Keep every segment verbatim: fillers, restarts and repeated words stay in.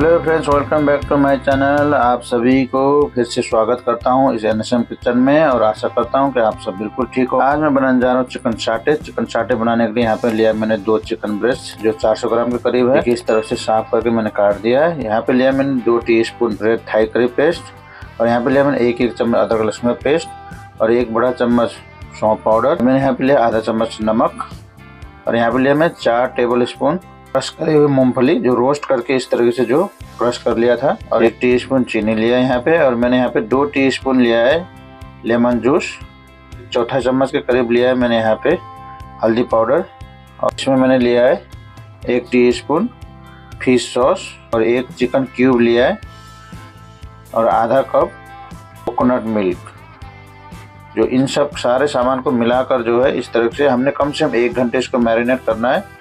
Hello friends, welcome back to my channel. आप सभी को फिर से स्वागत करता हूं इस एनएसएम किचन में और आशा करता हूं कि आप सब बिल्कुल ठीक हो। आज मैं बनाने जा रहा हूं चिकन चाटे। चिकन चाटे बनाने के लिए यहाँ पे लिया मैंने दो चिकन ब्रेस्ट जो चार सौ ग्राम के करीब है। इस तरह से साफ करके मैंने काट दिया है। यहाँ पे लिया मैंने दो teaspoon red Thai curry paste और यहाँ पे लिया मैंने एक एक चम्मच अदरक लहसुन पेस्ट और एक बड़ा चम्मच सौंफ पाउडर। मैंने यहाँ पे लिया आधा चम्मच नमक और यहाँ पे लिया मैं चार टेबल स्पून क्रश करे हुए मूंगफली जो रोस्ट करके इस तरीके से जो क्रश कर लिया था और एक टीस्पून चीनी लिया है यहाँ पे। और मैंने यहाँ पे दो टीस्पून लिया है लेमन जूस, चौथा चम्मच के करीब लिया है मैंने यहाँ पे हल्दी पाउडर और इसमें मैंने लिया है एक टीस्पून फिश सॉस और एक चिकन क्यूब लिया है और आधा कप कोकोनट मिल्क। जो इन सब सारे सामान को मिलाकर जो है इस तरह से हमने कम से कम एक घंटे इसको मैरिनेट करना है।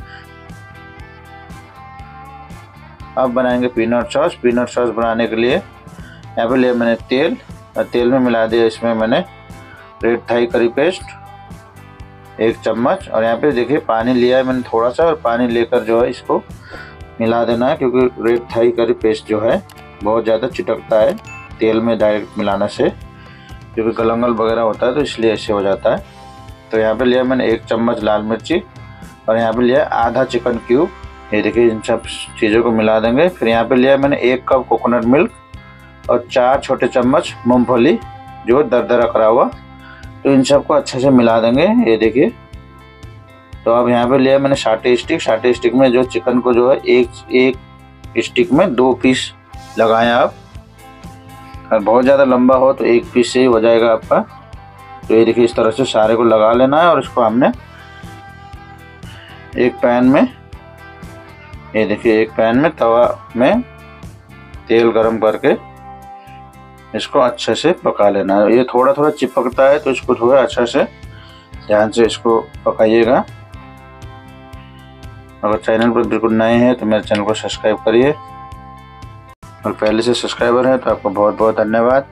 अब बनाएंगे पीनट सॉस। पीनट सॉस बनाने के लिए यहाँ पे लिया मैंने तेल और तेल में मिला दिया इसमें मैंने रेड थाई करी पेस्ट एक चम्मच और यहाँ पे देखिए पानी लिया है मैंने थोड़ा सा और पानी लेकर जो है इसको मिला देना है, क्योंकि रेड थाई करी पेस्ट जो है बहुत ज़्यादा चिटकता है तेल में डायरेक्ट मिलाने से, क्योंकि गलंगल वगैरह होता है तो इसलिए ऐसे हो जाता है। तो यहाँ पे लिया मैंने एक चम्मच लाल मिर्ची और यहाँ पे लिया आधा चिकन क्यूब। ये देखिए इन सब चीज़ों को मिला देंगे। फिर यहाँ पे लिया मैंने एक कप कोकोनट मिल्क और चार छोटे चम्मच मूंगफली जो दरदरा करा हुआ। तो इन सब को अच्छे से मिला देंगे। ये देखिए, तो अब यहाँ पे लिया मैंने साटे स्टिक। साटे स्टिक में जो चिकन को जो है एक एक स्टिक में दो पीस लगाएं आप। और बहुत ज़्यादा लंबा हो तो एक पीस से ही हो जाएगा आपका। तो ये देखिए इस तरह से सारे को लगा लेना है और इसको हमने एक पैन में, ये देखिए एक पैन में तवा में तेल गरम करके इसको अच्छे से पका लेना है। ये थोड़ा थोड़ा चिपकता है तो इसको थोड़ा अच्छे से ध्यान से इसको पकाइएगा। अगर चैनल पर बिल्कुल नए हैं तो मेरे चैनल को सब्सक्राइब करिए और पहले से सब्सक्राइबर हैं तो आपको बहुत बहुत धन्यवाद।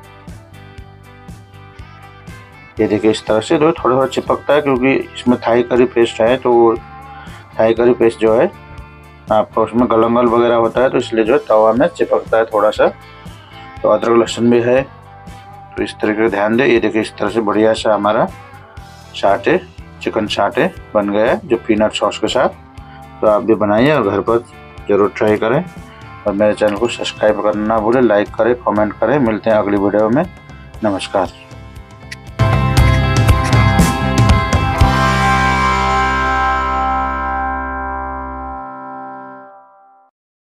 ये देखिए इस तरह से जो थोड़ा थोड़ा चिपकता है, क्योंकि इसमें थाई करी पेस्ट है तो थाई करी पेस्ट जो है आपका उसमें गलंगल वगैरह होता है तो इसलिए जो है तवा में चिपकता है थोड़ा सा। तो अदरक लहसुन भी है तो इस तरीके का ध्यान दें। ये देखिए इस तरह से बढ़िया सा हमारा चाटे चिकन चाटे बन गया है जो पीनट सॉस के साथ। तो आप भी बनाइए और घर पर ज़रूर ट्राई करें और मेरे चैनल को सब्सक्राइब करना ना भूलें, लाइक करें, कमेंट करें। मिलते हैं अगली वीडियो में। नमस्कार।